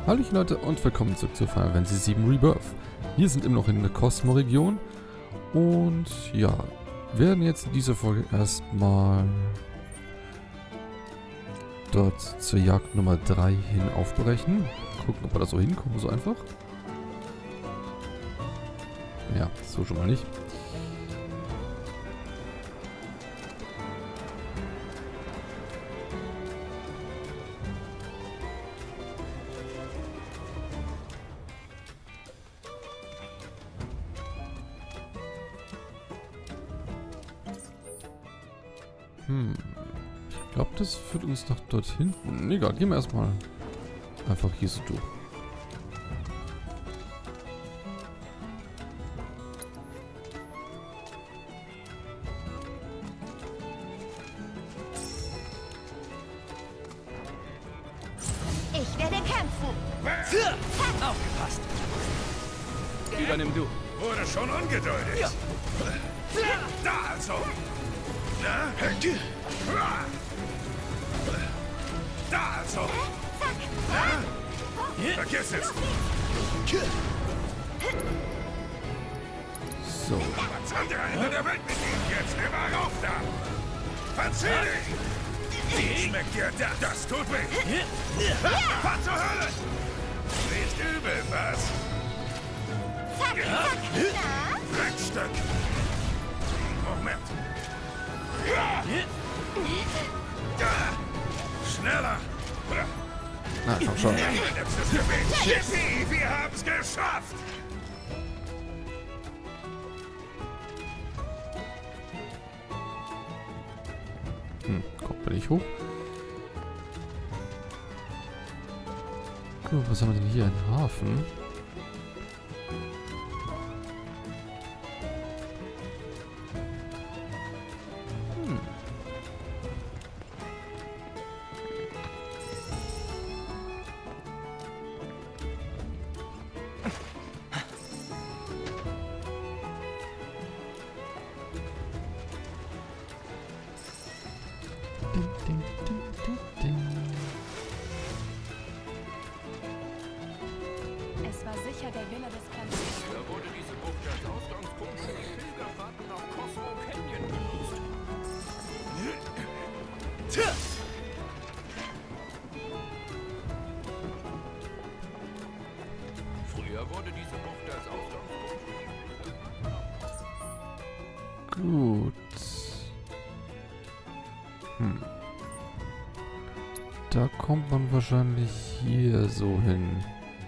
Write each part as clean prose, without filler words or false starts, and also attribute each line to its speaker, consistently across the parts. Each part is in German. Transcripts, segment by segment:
Speaker 1: Hallöchen Leute und willkommen zurück zu Final Fantasy VII Rebirth. Wir sind immer noch in der Cosmo-Region und ja, werden jetzt in dieser Folge erstmal dort zur Jagd Nummer 3 hin aufbrechen. Gucken, ob wir da so hinkommen, so einfach. Ja, so schon mal nicht. Ich glaube, das führt uns nach dort hinten. Egal, gehen wir erstmal einfach hier so durch.
Speaker 2: Ich werde kämpfen.
Speaker 3: Aufgepasst. Übernimm du.
Speaker 4: Wurde schon ungeduldig.
Speaker 3: Ja.
Speaker 4: Da also. Na? Da also. Na? Vergiss es.
Speaker 1: So.
Speaker 4: Ans andere Ende der Welt mit ihm. Jetzt immer rauf da. Verzieh dich. Wie schmeckt dir das? Das tut weh. Fahr zur Hölle. Riecht übel, was?
Speaker 2: Zack, zack. Na?
Speaker 4: Dreckstück. Moment. Schneller.
Speaker 1: Na, komm schon.
Speaker 4: Letztes Gebet. Yippie, wir haben's geschafft.
Speaker 1: Kommt man nicht hoch. Gut, was haben wir denn hier? Ein Hafen. Ding, ding, ding, ding, ding.
Speaker 2: Es war sicher der Wille des Planeten.
Speaker 5: Da wurde diese Bucht als Ausgangspunkt für die Pilgerfahrten nach Cosmo Canyon genutzt. Früher wurde diese Bucht als Ausgangspunkt.
Speaker 1: Gut. Da kommt man wahrscheinlich hier so hin.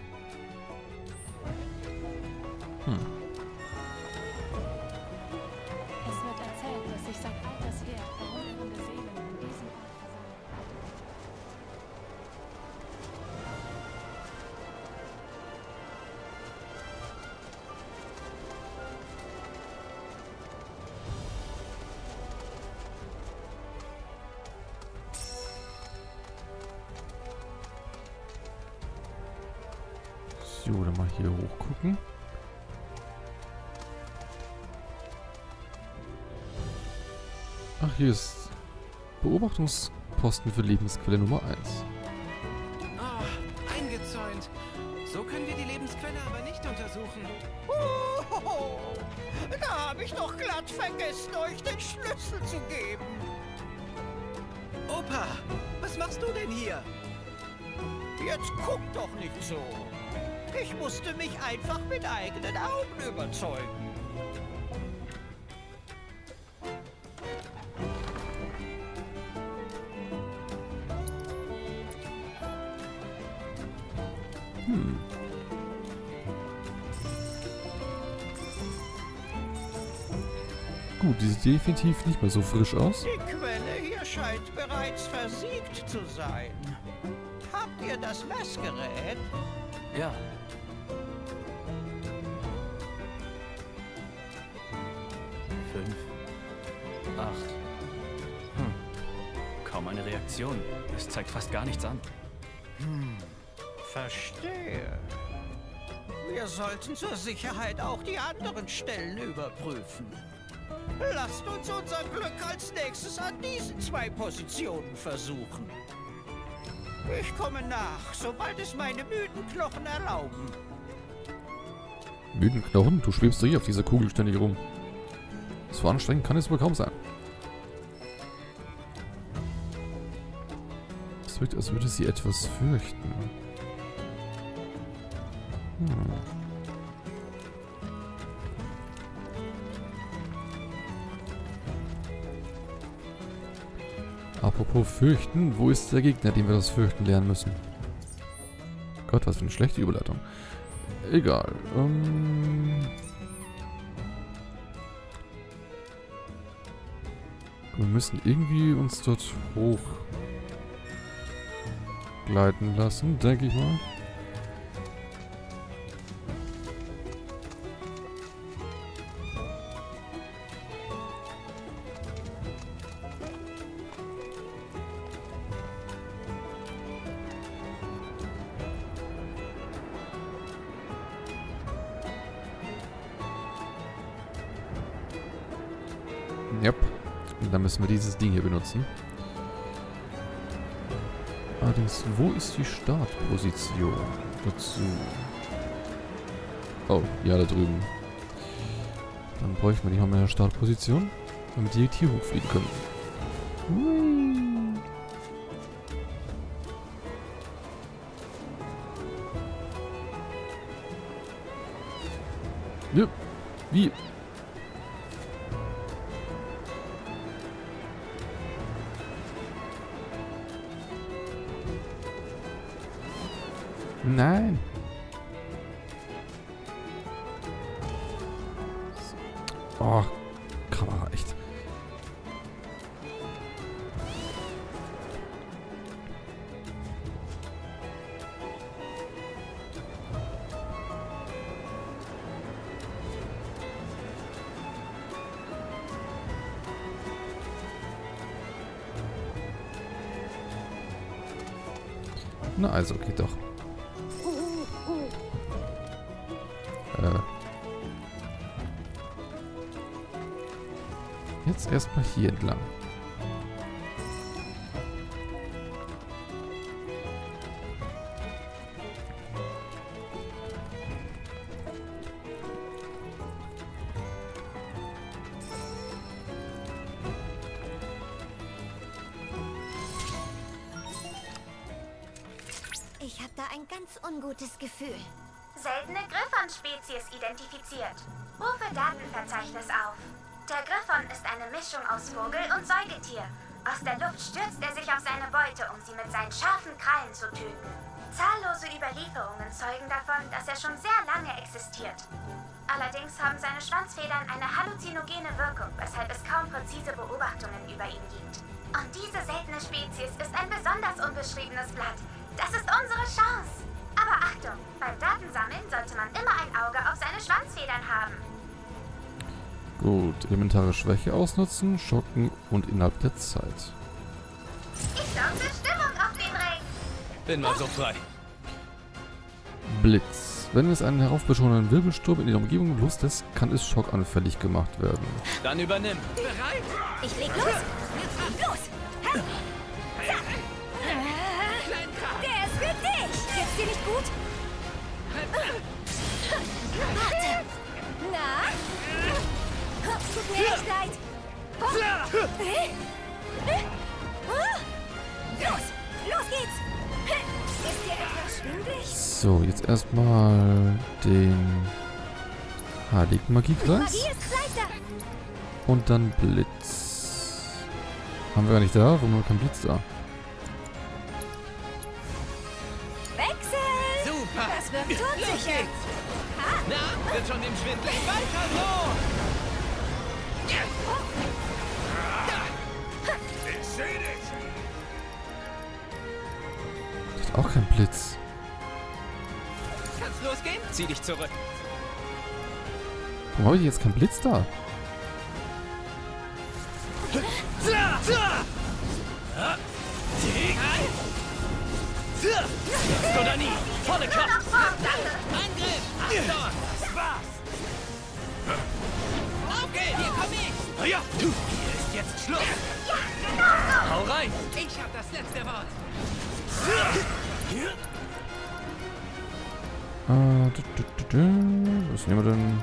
Speaker 2: Es wird erzählt, dass sich seit alters her verwunderte Seelen in diesem Ort versammeln.
Speaker 1: So, dann mal hier hochgucken. Ach, hier ist Beobachtungsposten für Lebensquelle Nummer 1.
Speaker 3: Oh, eingezäunt. So können wir die Lebensquelle aber nicht untersuchen.
Speaker 6: Da habe ich doch glatt vergessen, euch den Schlüssel zu geben.
Speaker 3: Opa, was machst du denn hier?
Speaker 6: Jetzt guck doch nicht so. Ich musste mich einfach mit eigenen Augen überzeugen.
Speaker 1: Gut, die sieht definitiv nicht mehr so frisch aus.
Speaker 6: Die Quelle hier scheint bereits versiegt zu sein. Habt ihr das Messgerät?
Speaker 3: Ja. Fünf. 8. Kaum eine Reaktion. Es zeigt fast gar nichts an.
Speaker 6: Verstehe. Wir sollten zur Sicherheit auch die anderen Stellen überprüfen. Lasst uns unser Glück als nächstes an diesen 2 Positionen versuchen. Ich komme nach, sobald es meine müden Knochen erlauben.
Speaker 1: Müden Knochen? Du schwebst doch hier auf dieser Kugel ständig rum. So anstrengend kann es wohl kaum sein. Es wirkt, als würde sie etwas fürchten. Apropos fürchten, wo ist der Gegner, den wir das Fürchten lernen müssen? Gott, was für eine schlechte Überleitung. Egal. Wir müssen irgendwie uns dort hochgleiten lassen, denke ich mal. Yep. Und dann müssen wir dieses Ding hier benutzen. Allerdings, wo ist die Startposition dazu? Oh, ja, da drüben. Dann bräuchten wir die haben in der Startposition, damit die hier hochfliegen können. Ja, wie? Nein. Oh, Kamera, echt. Na also, geht doch. Jetzt erstmal hier entlang.
Speaker 7: Ich habe da ein ganz ungutes Gefühl.
Speaker 8: Seltene Griffon-Spezies identifiziert. Rufe Datenverzeichnis auf. Der Griffon ist eine Mischung aus Vogel und Säugetier. Aus der Luft stürzt er sich auf seine Beute, um sie mit seinen scharfen Krallen zu töten. Zahllose Überlieferungen zeugen davon, dass er schon sehr lange existiert. Allerdings haben seine Schwanzfedern eine halluzinogene Wirkung, weshalb es kaum präzise Beobachtungen über ihn gibt. Und diese seltene Spezies ist ein besonders unbeschriebenes Blatt. Das ist unsere Chance. Aber Achtung, beim Datensammeln sollte man immer ein Auge auf seine Schwanzfedern haben.
Speaker 1: Gut, elementare Schwäche ausnutzen, schocken und innerhalb der Zeit.
Speaker 8: Ich sorge Stimmung auf den Ring.
Speaker 3: Bin mal so frei.
Speaker 1: Blitz. Wenn es einen heraufbeschworenen Wirbelsturm in der Umgebung loslässt, kann es schockanfällig gemacht werden.
Speaker 3: Dann übernimm.
Speaker 5: Bereit?
Speaker 7: Ich leg los. Los. Der ist für dich. Geht's dir nicht gut? Warte. Na? Tut mir echt leid. Los geht's. Ist dir etwas schwindelig?
Speaker 1: So, jetzt erstmal den Heiligen Magiekreis.
Speaker 7: Magie ist leichter.
Speaker 1: Und dann Blitz. Haben wir gar nicht da? Warum haben wir keinen Blitz da?
Speaker 7: Wechsel.
Speaker 3: Super.
Speaker 7: Das wird todsicher.
Speaker 3: Los geht's. Na, wird schon dem schwindelig. Weiter so.
Speaker 4: Ich seh dich!
Speaker 1: Der hat auch keinen Blitz.
Speaker 3: Kann's losgehen? Zieh dich zurück.
Speaker 1: Warum habe ich jetzt keinen Blitz da?
Speaker 3: Jetzt oder nie. Volle Kraft.
Speaker 8: Angriff!
Speaker 3: Achtung. Spaß. Okay, hier komm ich. Ja. Hier ist jetzt Schluss. Hau rein.
Speaker 5: Ich hab das letzte Wort.
Speaker 1: Was nehmen wir denn?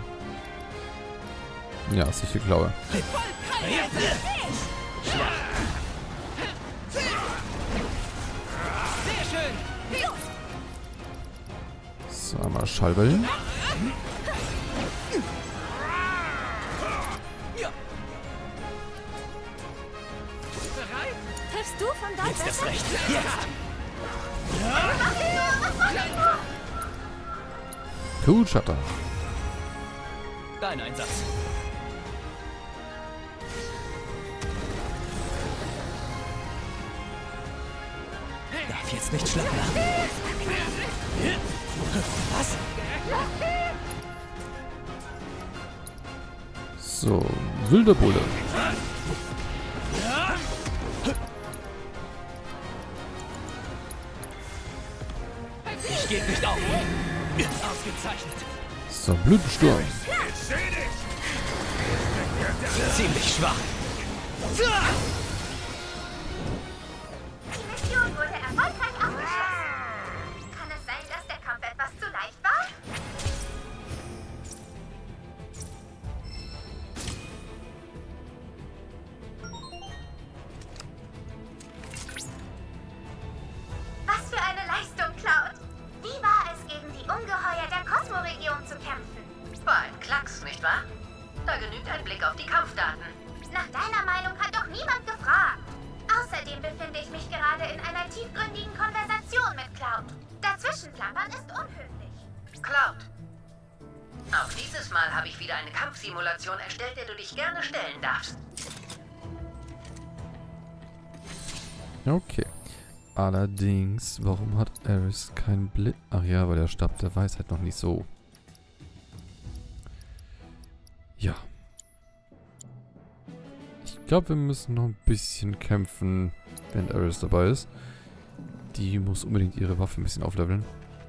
Speaker 1: Ja, sicher Klaue.
Speaker 3: Sehr schön.
Speaker 1: So, einmal Schallwellen.
Speaker 3: Bereit?
Speaker 7: Triffst du von dort
Speaker 3: Jetzt
Speaker 7: besser?
Speaker 3: erst recht. Jetzt.
Speaker 1: Cool Shutter.
Speaker 3: Dein Einsatz. Darf jetzt nicht schlapp machen. Was?
Speaker 1: So, wilder Bulle.
Speaker 3: Ich geb nicht auf. Ausgezeichnet.
Speaker 1: So, Blütensturm.
Speaker 4: Ich seh dich!
Speaker 3: Ziemlich schwach.
Speaker 8: Die Mission wurde erfolgreich abgeschlossen. Kann es sein, dass der Kampf etwas zu leicht war? Was für eine Leistung, Cloud! Wie war es, gegen die Ungeheuer der Kosmoregion zu kämpfen?
Speaker 9: War ein Klacks, nicht wahr? Da genügt ein Blick auf die Kampfdaten.
Speaker 8: Nach deiner Meinung hat doch niemand gefragt. Außerdem befinde ich mich gerade in einer tiefgründigen Konversation mit Cloud. Dazwischen plappern ist unhöflich.
Speaker 9: Cloud. Auch dieses Mal habe ich wieder eine Kampfsimulation erstellt, der du dich gerne stellen darfst.
Speaker 1: Okay. Allerdings, warum hat Aerith keinen Blitz? Ach ja, weil der Stab der Weisheit noch nicht so. Ja. Ich glaube, wir müssen noch ein bisschen kämpfen, wenn Aerith dabei ist. Die muss unbedingt ihre Waffe ein bisschen aufleveln.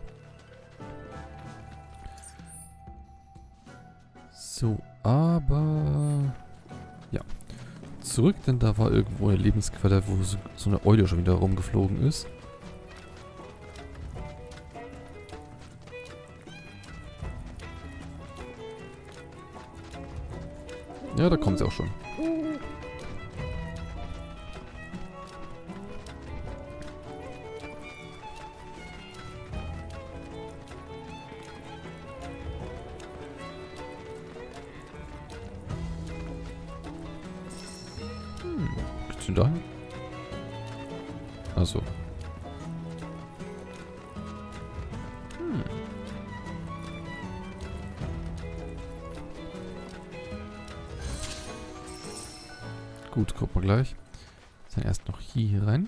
Speaker 1: So, aber... Ja. Zurück, denn da war irgendwo eine Lebensquelle, wo so eine Eule schon wieder rumgeflogen ist. Ja, da kommt sie auch schon. Geht's denn dahin? Achso. Gut, gucken wir gleich. Dann erst noch hier rein.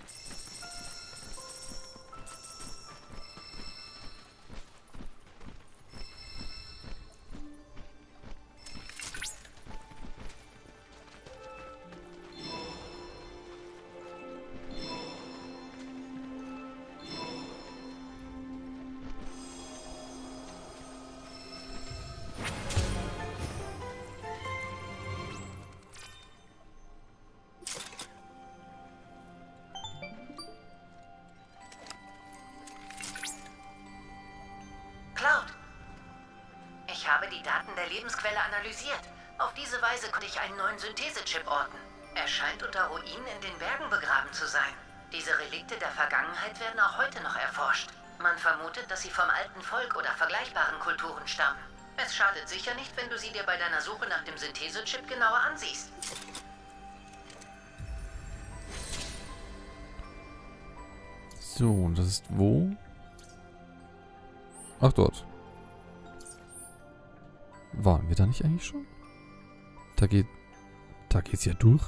Speaker 9: Cloud. Ich habe die Daten der Lebensquelle analysiert. Auf diese Weise konnte ich einen neuen Synthesechip orten. Er scheint unter Ruinen in den Bergen begraben zu sein. Diese Relikte der Vergangenheit werden auch heute noch erforscht. Man vermutet, dass sie vom alten Volk oder vergleichbaren Kulturen stammen. Es schadet sicher nicht, wenn du sie dir bei deiner Suche nach dem Synthesechip genauer ansiehst.
Speaker 1: So, und das ist wo? Ach, dort. Waren wir da nicht eigentlich schon? Da geht's ja durch.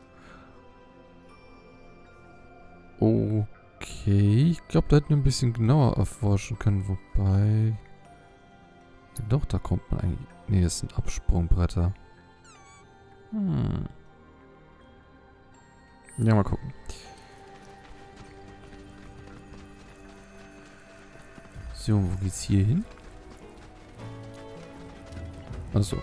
Speaker 1: Okay, ich glaube, da hätten wir ein bisschen genauer erforschen können, wobei... Doch, da kommt man eigentlich... Nee, das sind Absprungbretter. Ja, mal gucken. So, wo geht's hier hin? Achso.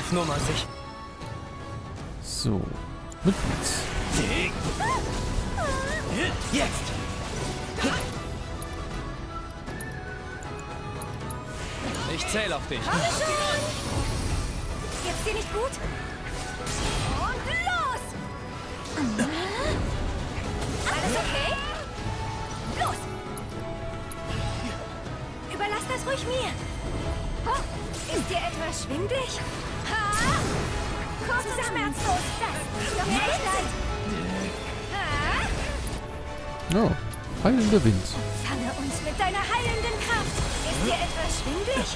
Speaker 3: Auf Nummer sicher.
Speaker 1: So. Mit Blitz.
Speaker 3: Jetzt! Ich zähle auf dich.
Speaker 7: Komm schon! Geht's dir nicht gut? Und los! Alles okay? Los! Überlass das ruhig mir. Oh, ist dir etwas schwindelig? Ha! Kurz und schmerzlos. Das tut mir echt leid. Ha?
Speaker 1: Oh. Heilender Wind.
Speaker 7: Fange uns mit deiner heilenden Kraft. Ist dir etwas schwindelig?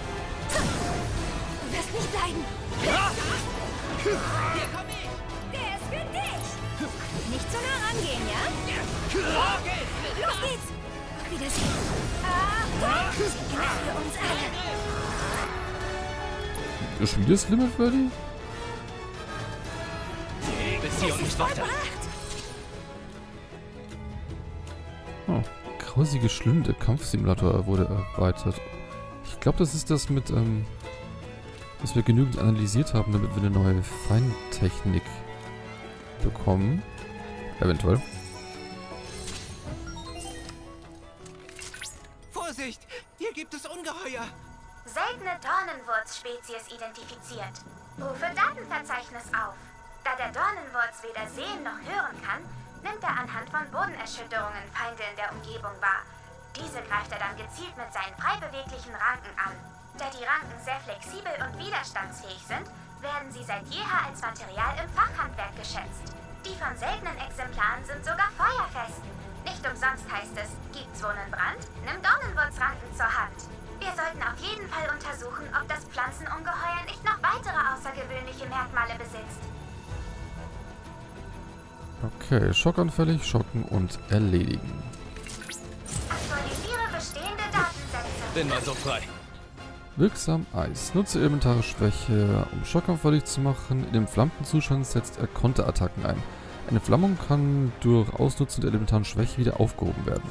Speaker 7: Du wirst nicht leiden.
Speaker 3: Hier komm ich!
Speaker 7: Der ist für dich. Nicht so nah rangehen, ja? Los geht's. Auf Wiedersehen. Achtung! Signal für uns alle.
Speaker 1: Ist schon wieder das Limit, Freddy?
Speaker 3: Bis hier und nicht weiter.
Speaker 1: Oh. Grausige Schlünde. Kampfsimulator wurde erweitert. Ich glaube, das ist das mit, dass wir genügend analysiert haben, damit wir eine neue Feindtechnik bekommen. Eventuell.
Speaker 6: Vorsicht! Hier gibt es Ungeheuer!
Speaker 8: Seltene Dornenwurz-Spezies identifiziert. Rufe Datenverzeichnis auf. Da der Dornenwurz weder sehen noch hören kann, nimmt er anhand von Bodenerschütterungen Feinde in der Umgebung wahr. Diese greift er dann gezielt mit seinen frei beweglichen Ranken an. Da die Ranken sehr flexibel und widerstandsfähig sind, werden sie seit jeher als Material im Fachhandwerk geschätzt. Die von seltenen Exemplaren sind sogar feuerfest. Nicht umsonst heißt es, gibt's Wohnenbrand, nimm Dornenwurzranken zur Hand. Wir sollten auf jeden Fall untersuchen, ob das Pflanzenungeheuer nicht noch weitere außergewöhnliche Merkmale besitzt.
Speaker 1: Okay, schockanfällig, schocken und erledigen.
Speaker 8: Aktualisiere bestehende Datensätze.
Speaker 3: Bin mal so frei.
Speaker 1: Wirksam Eis. Nutze elementare Schwäche, um schockanfällig zu machen. In dem Flammenzustand setzt er Konterattacken ein. Eine Flammung kann durch Ausnutzen der elementaren Schwäche wieder aufgehoben werden.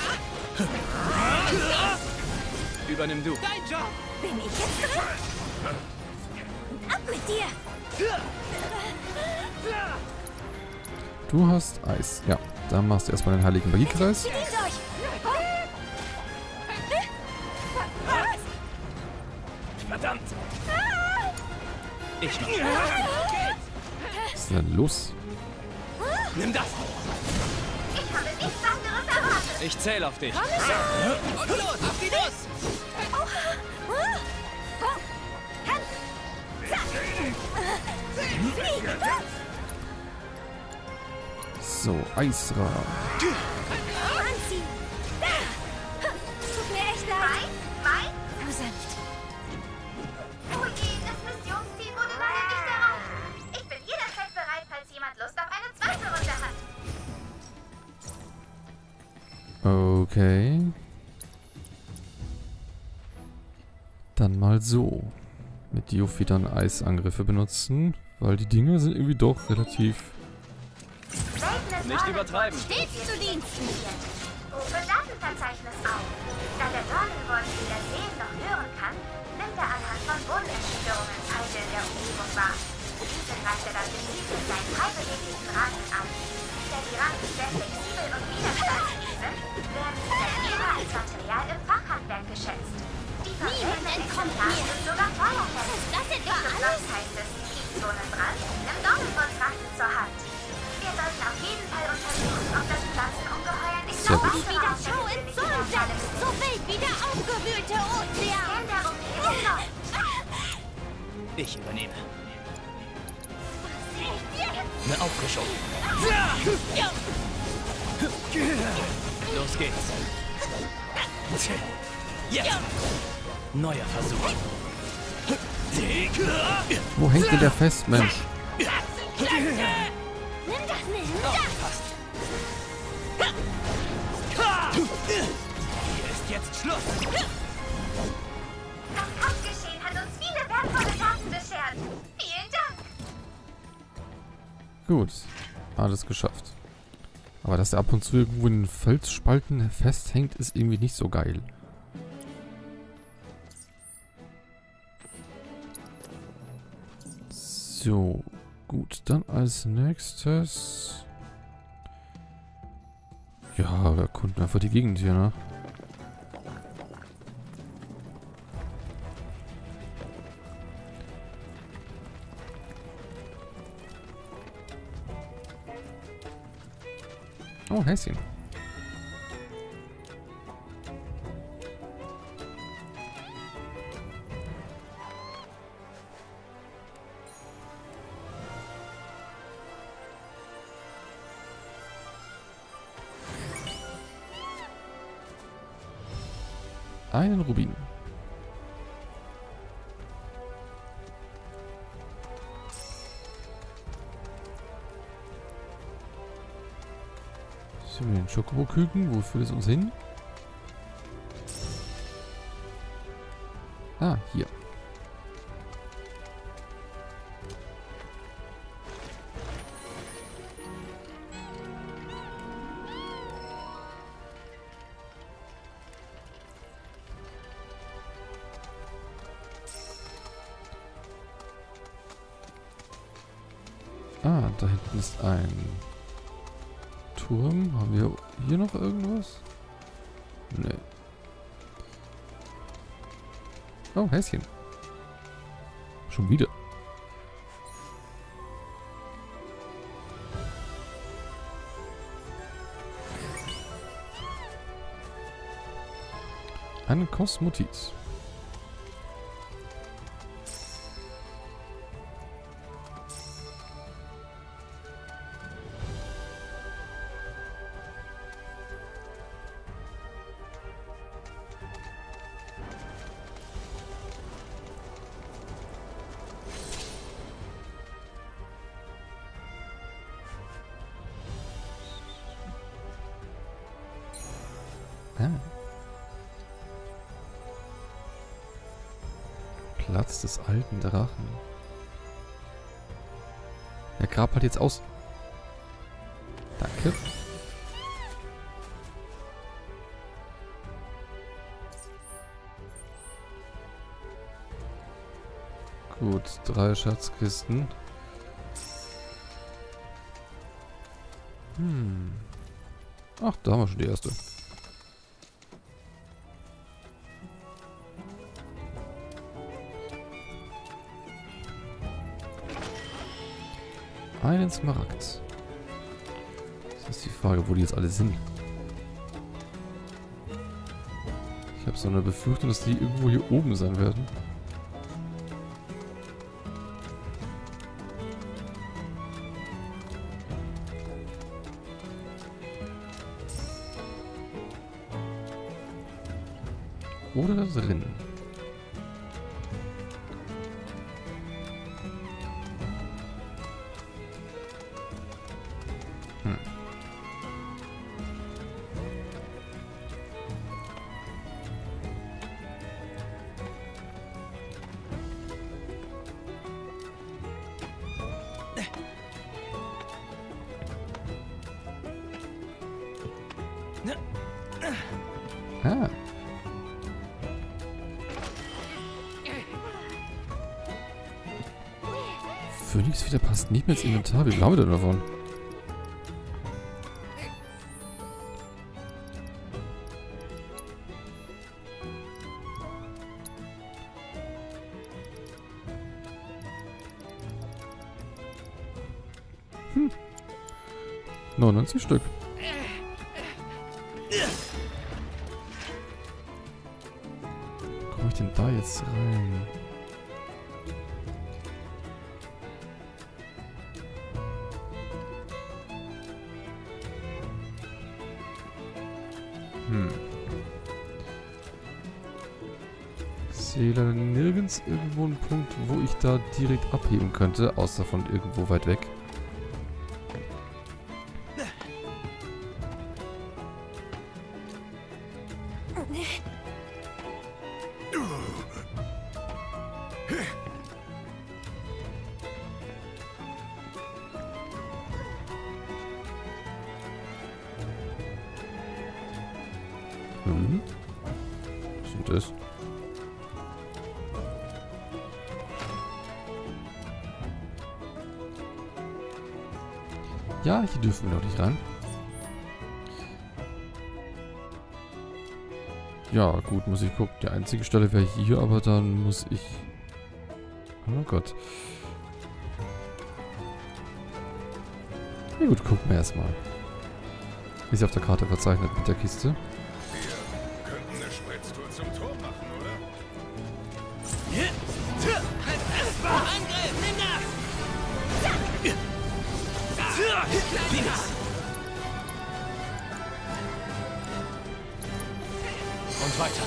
Speaker 3: Übernimm du.
Speaker 7: Dein Job! Bin ich jetzt drin? Ab mit dir!
Speaker 1: Du hast Eis. Ja, dann machst du erstmal den heiligen Magiekreis.
Speaker 7: Bedient euch! Was?
Speaker 3: Verdammt! Ich mach.
Speaker 1: Was ist denn los?
Speaker 3: Nimm das!
Speaker 8: Ich habe nichts anderes erwartet.
Speaker 3: Ich zähle auf dich.
Speaker 7: Und los! Auf die Nuss!
Speaker 1: So, Eisra.
Speaker 7: Anziehen! Da! Tut mir echt leid.
Speaker 8: Mein?
Speaker 7: Nur sanft.
Speaker 8: Oh je, das Missionsziel wurde leider nicht erreicht. Ich bin jederzeit bereit, falls jemand Lust auf eine zweite Runde hat.
Speaker 1: Okay. Dann mal so. Mit Yuffie dann Eisangriffe benutzen, weil die Dinge sind irgendwie doch relativ...
Speaker 3: Nicht übertreiben.
Speaker 7: Stets zu Diensten!
Speaker 8: Rufe Datenverzeichnis auf. Da der Dornenwurz weder sehen noch hören kann, nimmt er anhand von Bodenerschütterungen Feinde in der Umgebung wahr. Diese greift er dann gezielt mit seinen frei beweglichen Ranken an. Da die Ranken sehr flexibel und widerstandsfähig sind, werden sie seit jeher als Material im Fachhandwerk geschätzt. Die von seltenen Exemplaren sind sogar feuerfest.
Speaker 7: Das etwa
Speaker 8: Nicht
Speaker 7: alles?
Speaker 8: umsonst heißt es, gibt's Wohnenbrand, nimm Dornenwurzranken zur Hand. Wir sollten auf jeden Fall untersuchen, ob das Pflanzenungeheuer nicht
Speaker 1: Sehr
Speaker 8: noch
Speaker 1: gut.
Speaker 8: weitere
Speaker 7: Wieder
Speaker 8: außergewöhnliche
Speaker 7: Schau ins
Speaker 8: Merkmale
Speaker 7: Sonnensetz!
Speaker 8: besitzt.
Speaker 7: So wild wie der aufgewühlte Ozean!
Speaker 8: Scan der Umgebung noch.
Speaker 3: Ich übernehme.
Speaker 7: Echt jetzt?
Speaker 3: Eine Auffrischung. Los geht's. Jetzt. Neuer Versuch.
Speaker 1: Wo hängt denn der fest, Mensch?
Speaker 7: Nimm das, nimm das!
Speaker 3: Passt. Hier ist jetzt Schluss.
Speaker 8: Das Kampfgeschehen hat uns viele wertvolle Daten beschert. Vielen Dank.
Speaker 1: Gut, alles geschafft. Aber dass er ab und zu irgendwo in den Felsspalten festhängt, ist irgendwie nicht so geil. So, gut. Dann als nächstes... Ja, wir erkunden einfach die Gegend hier, ne? Oh, Häschen. Einen Rubin. Sind wir den Schokoboküken? Wo führt es uns hin? Ah, hier. Ah, da hinten ist ein Turm. Haben wir hier noch irgendwas? Nee. Oh, Häschen. Schon wieder. Eine Kosmotiz. Ah. Platz des alten Drachen. Der Grab hat jetzt aus. Danke. Gut, 3 Schatzkisten. Ach, da haben wir schon die erste. Einen Smaragd. Das ist die Frage, wo die jetzt alle sind. Ich habe so eine Befürchtung, dass die irgendwo hier oben sein werden. Oder da drin. Ah. Phoenix wieder passt nicht mehr ins Inventar. Wie viel haben wir denn davon? Hm. 99 Stück. Komme ich denn da jetzt rein? Ich sehe leider nirgends irgendwo einen Punkt, wo ich da direkt abheben könnte, außer von irgendwo weit weg. Was ist denn das? Ja, hier dürfen wir noch nicht rein. Ja, gut, muss ich gucken. Die einzige Stelle wäre hier, aber dann muss ich... Oh Gott. Na gut, gucken wir erstmal. Ist auf der Karte verzeichnet mit der Kiste.
Speaker 4: Wir könnten eine Spritztour zum Turm machen, oder?
Speaker 3: Angriff! Nimm das! Und weiter.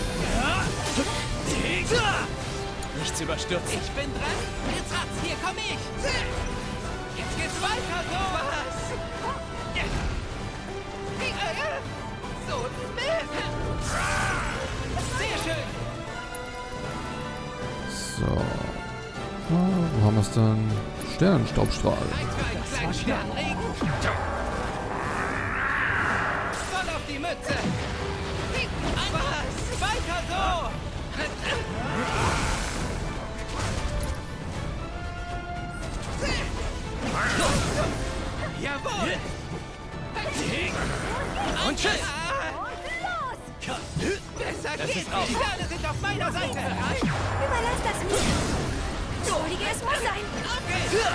Speaker 3: Nichts überstürzen. Ich bin dran. Jetzt rat's. Hier komm ich. Jetzt geht's weiter. So. Was? So ein Mist. Sehr schön.
Speaker 1: So. Wo haben wir es dann? Sternenstaubstrahl.
Speaker 3: Das war Sternregen. Voll auf die Mütze. Was? Weiter so. Jawohl. Und tschüss. Besser geht's. Die Sterne sind auf meiner Seite.
Speaker 7: Überlass das mir. Entschuldige, es muss sein.
Speaker 3: Okay.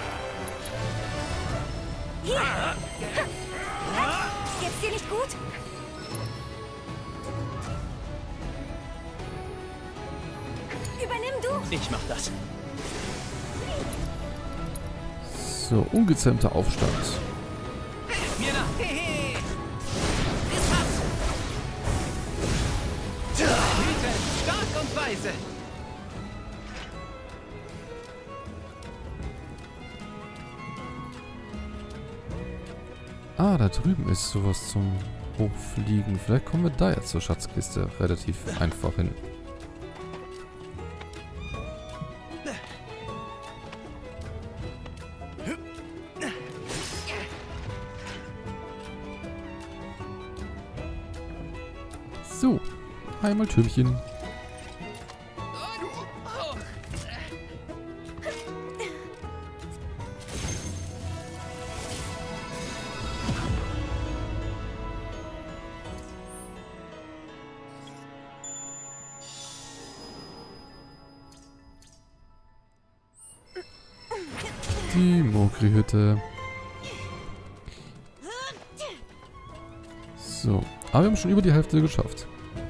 Speaker 7: Hier. Geht's dir nicht gut? Übernimm du.
Speaker 3: Ich mach das.
Speaker 1: So, ungezähmter Aufstand.
Speaker 3: Mir nach. Hehe. Ist was. Wütend, stark und weise.
Speaker 1: Ah, da drüben ist sowas zum Hochfliegen. Vielleicht kommen wir da jetzt zur Schatzkiste relativ einfach hin. So, einmal Türmchen. Die Mokri-Hütte. So, aber wir haben schon über die Hälfte geschafft.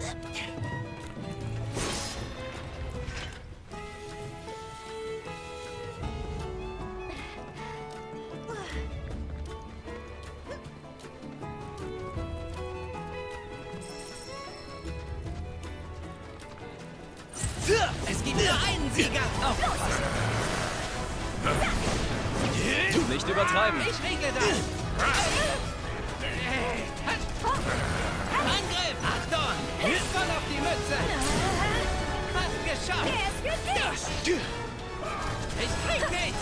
Speaker 3: Es gibt nur einen Sieger. Aufpassen. Nicht übertreiben. Ich regle das. Angriff. Achtung. Voll auf die Mütze. Fast geschafft.
Speaker 7: Er ist für dich.
Speaker 3: Ich krieg dich.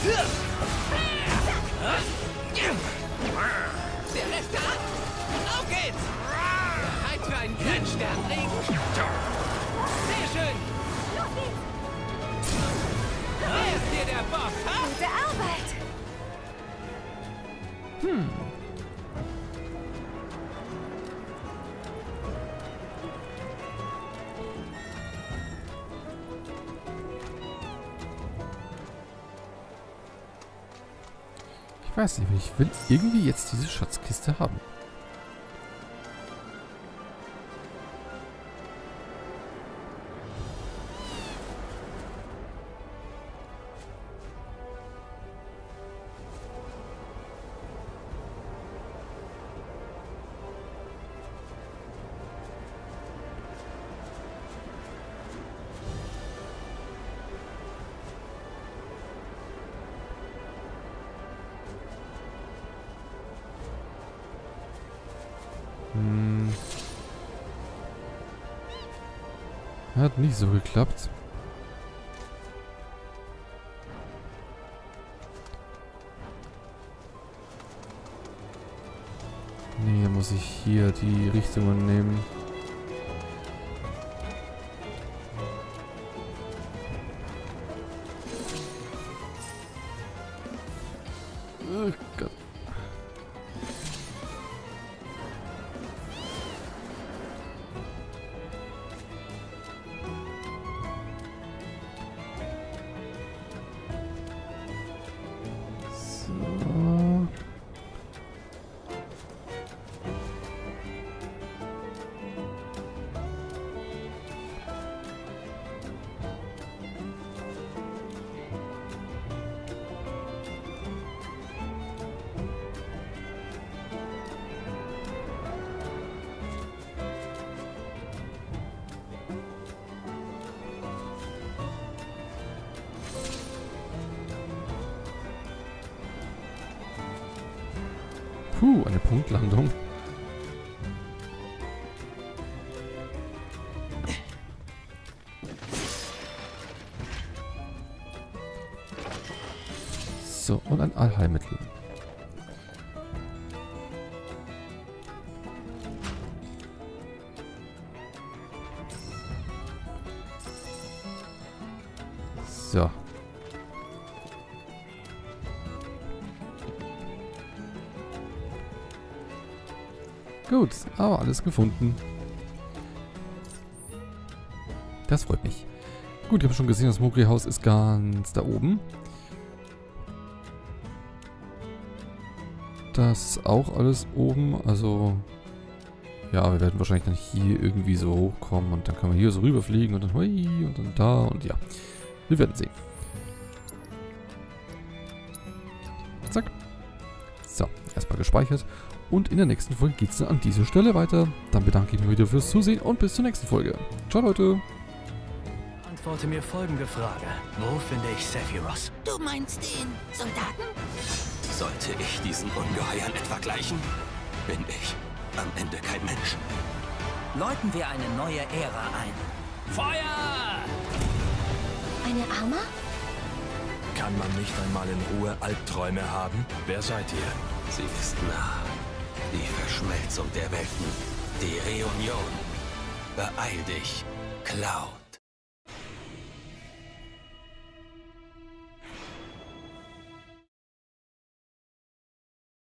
Speaker 3: Der Rest ab. Auf geht's. Bereit für einen Grenzsternregen. Sehr schön.
Speaker 7: Los geht's.
Speaker 3: Wer ist hier der Boss? Ha?
Speaker 7: Gute Arbeit.
Speaker 1: Ich weiß nicht, ich will irgendwie jetzt diese Schatzkiste haben. Hat nicht so geklappt. Nee, muss ich hier die Richtungen nehmen. Oh Gott. Puh, eine Punktlandung. So, und ein Allheilmittel. So. Gut, aber alles gefunden. Das freut mich. Gut, ich habe schon gesehen, das Mogri-Haus ist ganz da oben. Das ist auch alles oben, also... Ja, wir werden wahrscheinlich dann hier irgendwie so hochkommen und dann können wir hier so rüberfliegen und dann hui und dann da und ja. Wir werden sehen. Zack. So, erstmal gespeichert. Und in der nächsten Folge geht es dann an dieser Stelle weiter. Dann bedanke ich mich wieder fürs Zusehen und bis zur nächsten Folge. Ciao, Leute.
Speaker 3: Antworte mir folgende Frage. Wo finde ich Sephiroth?
Speaker 7: Du meinst den Soldaten?
Speaker 3: Sollte ich diesen Ungeheuern etwa gleichen? Bin ich am Ende kein Mensch.
Speaker 6: Läuten wir eine neue Ära ein.
Speaker 3: Feuer!
Speaker 7: Eine Arma?
Speaker 5: Kann man nicht einmal in Ruhe Albträume haben? Wer seid ihr?
Speaker 3: Sie ist nah. Die Verschmelzung der Welten. Die Reunion. Beeil dich, Cloud.